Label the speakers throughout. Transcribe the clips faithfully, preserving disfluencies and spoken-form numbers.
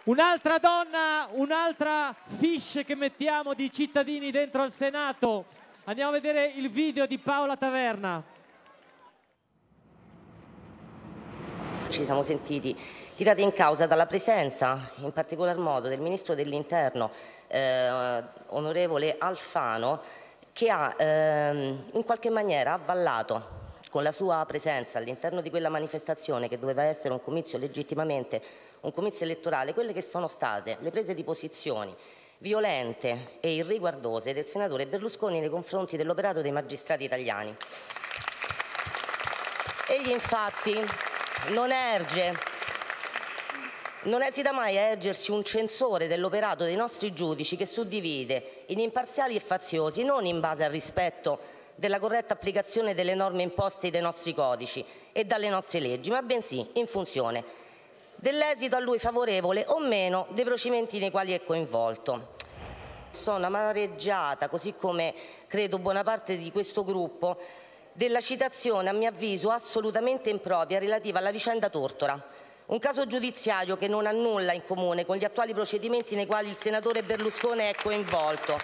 Speaker 1: Un'altra donna, un'altra fiche che mettiamo di cittadini dentro al Senato. Andiamo a vedere il video di Paola Taverna.
Speaker 2: Ci siamo sentiti tirati in causa dalla presenza, in particolar modo, del Ministro dell'Interno, eh, onorevole Alfano, che ha ehm, in qualche maniera avvallato con la sua presenza all'interno di quella manifestazione che doveva essere un comizio legittimamente, un comizio elettorale, quelle che sono state le prese di posizioni violente e irriguardose del senatore Berlusconi nei confronti dell'operato dei magistrati italiani. Egli infatti non erge, non esita mai a ergersi un censore dell'operato dei nostri giudici che suddivide in imparziali e faziosi, non in base al rispetto della corretta applicazione delle norme imposte dai nostri codici e dalle nostre leggi, ma bensì in funzione dell'esito a lui favorevole o meno dei procedimenti nei quali è coinvolto. Sono amareggiata, così come credo buona parte di questo gruppo, della citazione, a mio avviso, assolutamente impropria relativa alla vicenda Tortora, un caso giudiziario che non ha nulla in comune con gli attuali procedimenti nei quali il senatore Berlusconi è coinvolto.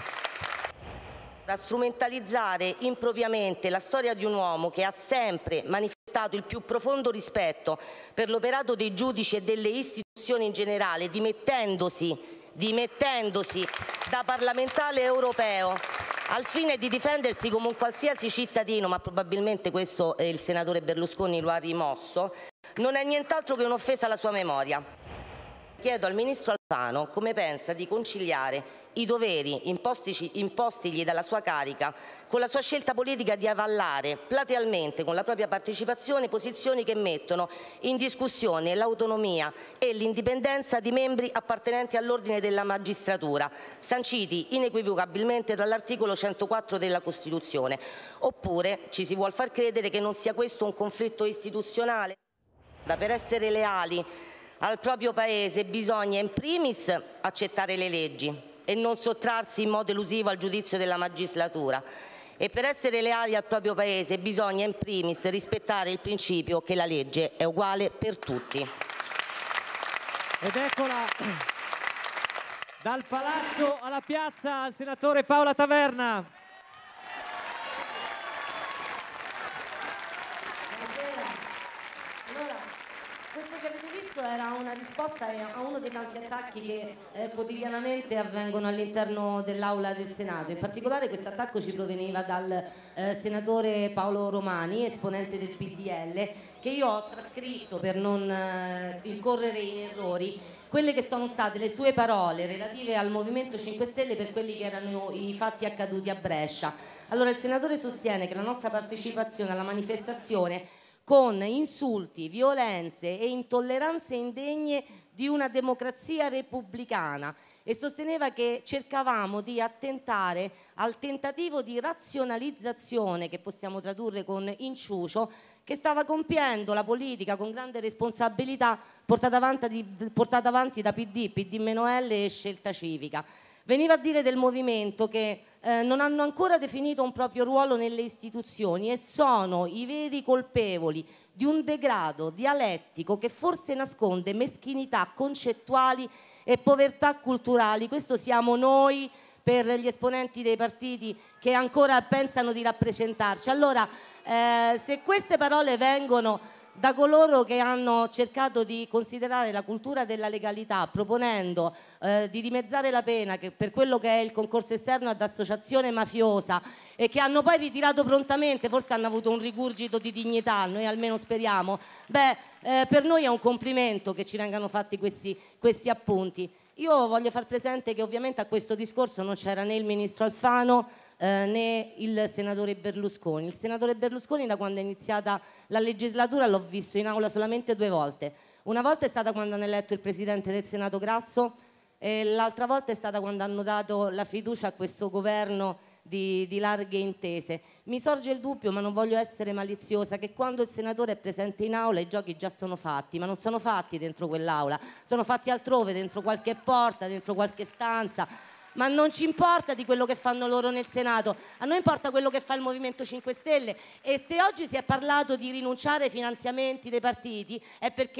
Speaker 2: A strumentalizzare impropriamente la storia di un uomo che ha sempre manifestato il più profondo rispetto per l'operato dei giudici e delle istituzioni in generale, dimettendosi, dimettendosi da parlamentare europeo al fine di difendersi come un qualsiasi cittadino, ma probabilmente questo eh, il senatore Berlusconi lo ha rimosso, non è nient'altro che un'offesa alla sua memoria. Chiedo al Ministro Alfano come pensa di conciliare i doveri impostici, impostigli dalla sua carica con la sua scelta politica di avallare platealmente con la propria partecipazione posizioni che mettono in discussione l'autonomia e l'indipendenza di membri appartenenti all'ordine della magistratura, sanciti inequivocabilmente dall'articolo centoquattro della Costituzione. Oppure ci si vuol far credere che non sia questo un conflitto istituzionale? Per essere leali al proprio Paese bisogna in primis accettare le leggi e non sottrarsi in modo elusivo al giudizio della magistratura. E per essere leali al proprio Paese bisogna in primis rispettare il principio che la legge è uguale per tutti.
Speaker 1: Ed eccola, dal palazzo alla piazza, il senatore Paola Taverna.
Speaker 3: Questo che avete visto era una risposta a uno dei tanti attacchi che eh, quotidianamente avvengono all'interno dell'Aula del Senato. In particolare questo attacco ci proveniva dal eh, senatore Paolo Romani, esponente del P D L, che io ho trascritto per non eh, incorrere in errori, quelle che sono state le sue parole relative al Movimento cinque Stelle per quelli che erano i fatti accaduti a Brescia. Allora il senatore sostiene che la nostra partecipazione alla manifestazione con insulti, violenze e intolleranze indegne di una democrazia repubblicana e sosteneva che cercavamo di attentare al tentativo di razionalizzazione, che possiamo tradurre con inciucio, che stava compiendo la politica con grande responsabilità portata avanti, portata avanti da P D, P D meno L e Scelta Civica. Veniva a dire del movimento che eh, non hanno ancora definito un proprio ruolo nelle istituzioni e sono i veri colpevoli di un degrado dialettico che forse nasconde meschinità concettuali e povertà culturali. Questo siamo noi per gli esponenti dei partiti che ancora pensano di rappresentarci. Allora, eh, se queste parole vengono da coloro che hanno cercato di considerare la cultura della legalità proponendo eh, di dimezzare la pena che per quello che è il concorso esterno ad associazione mafiosa e che hanno poi ritirato prontamente, forse hanno avuto un rigurgito di dignità, noi almeno speriamo, beh, eh, per noi è un complimento che ci vengano fatti questi, questi appunti. Io voglio far presente che ovviamente a questo discorso non c'era né il ministro Alfano Eh, né il senatore Berlusconi. Il senatore Berlusconi da quando è iniziata la legislatura l'ho visto in aula solamente due volte. Una volta è stata quando hanno eletto il presidente del Senato Grasso e l'altra volta è stata quando hanno dato la fiducia a questo governo di, di larghe intese. Mi sorge il dubbio, ma non voglio essere maliziosa, che quando il senatore è presente in aula i giochi già sono fatti, ma non sono fatti dentro quell'aula, sono fatti altrove, dentro qualche porta, dentro qualche stanza. Ma non ci importa di quello che fanno loro nel Senato, a noi importa quello che fa il Movimento cinque Stelle e se oggi si è parlato di rinunciare ai finanziamenti dei partiti è perché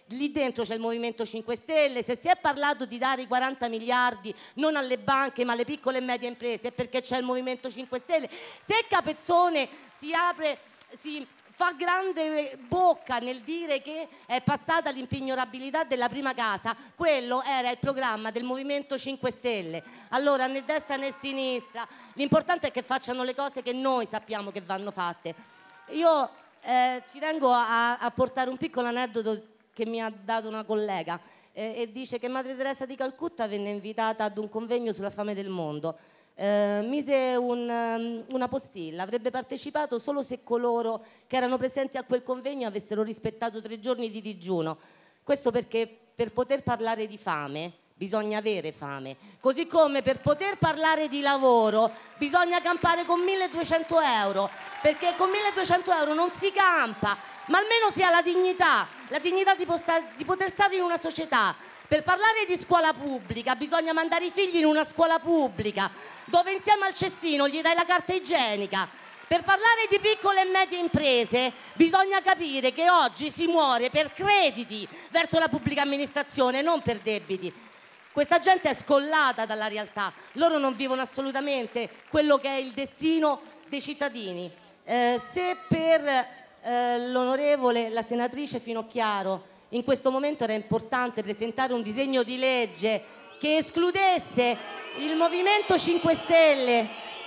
Speaker 3: lì dentro c'è il Movimento cinque Stelle. Se si è parlato di dare i quaranta miliardi non alle banche ma alle piccole e medie imprese è perché c'è il Movimento cinque Stelle. Se Capezzone si apre, si fa grande bocca nel dire che è passata l'impignorabilità della prima casa, quello era il programma del Movimento cinque Stelle. Allora, né destra né sinistra, l'importante è che facciano le cose che noi sappiamo che vanno fatte. Io eh, ci tengo a, a portare un piccolo aneddoto che mi ha dato una collega eh, e dice che Madre Teresa di Calcutta venne invitata ad un convegno sulla fame del mondo. Eh, mise un, um, una postilla, avrebbe partecipato solo se coloro che erano presenti a quel convegno avessero rispettato tre giorni di digiuno. Questo perché per poter parlare di fame bisogna avere fame, così come per poter parlare di lavoro bisogna campare con milleduecento euro, perché con milleduecento euro non si campa, ma almeno si ha la dignità, la dignità di, di poter stare in una società. Per parlare di scuola pubblica bisogna mandare i figli in una scuola pubblica dove insieme al cestino gli dai la carta igienica. Per parlare di piccole e medie imprese bisogna capire che oggi si muore per crediti verso la pubblica amministrazione, non per debiti. Questa gente è scollata dalla realtà, loro non vivono assolutamente quello che è il destino dei cittadini. Eh, se per eh, l'onorevole, la senatrice Finocchiaro, in questo momento era importante presentare un disegno di legge che escludesse il Movimento cinque Stelle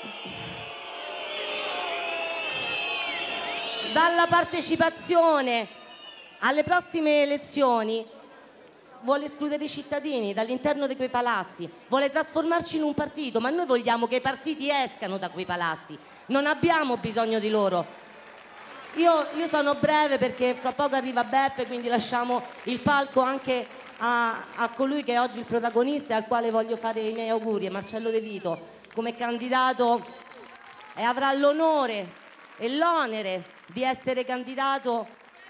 Speaker 3: dalla partecipazione alle prossime elezioni, vuole escludere i cittadini dall'interno di quei palazzi, vuole trasformarci in un partito, ma noi vogliamo che i partiti escano da quei palazzi, non abbiamo bisogno di loro. Io, io sono breve perché fra poco arriva Beppe, quindi lasciamo il palco anche a, a colui che è oggi il protagonista e al quale voglio fare i miei auguri, Marcello De Vito, come candidato, e avrà l'onore e l'onere di essere candidato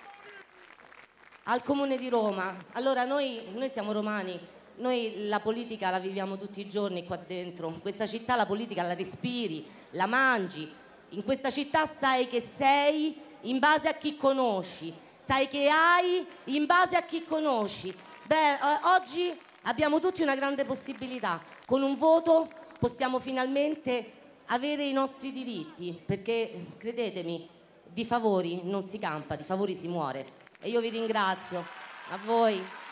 Speaker 3: al Comune di Roma. Allora noi, noi siamo romani, noi la politica la viviamo tutti i giorni qua dentro, questa città la politica la respiri, la mangi, in questa città sai che sei in base a chi conosci, sai che hai in base a chi conosci. Beh, oggi abbiamo tutti una grande possibilità, con un voto possiamo finalmente avere i nostri diritti, perché credetemi, di favori non si campa, di favori si muore. E io vi ringrazio, a voi.